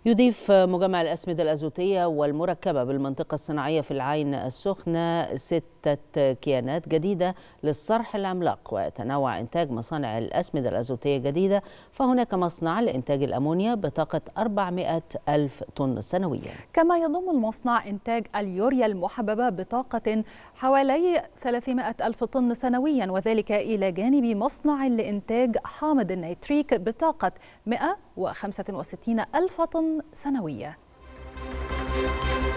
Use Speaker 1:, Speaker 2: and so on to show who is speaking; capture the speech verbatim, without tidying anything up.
Speaker 1: يضيف مجمع الأسمدة الأزوتية والمركبة بالمنطقة الصناعية في العين السخنة ستة كيانات جديدة للصرح العملاق، ويتنوع إنتاج مصانع الأسمدة الأزوتية جديدة، فهناك مصنع لإنتاج الأمونيا بطاقة أربعمائة ألف طن سنويا.
Speaker 2: كما يضم المصنع إنتاج اليوريا المحببة بطاقة حوالي ثلاثمائة ألف طن سنويا، وذلك إلى جانب مصنع لإنتاج حامض النيتريك بطاقة مائة وخمسة وستين ألف طن سنوية.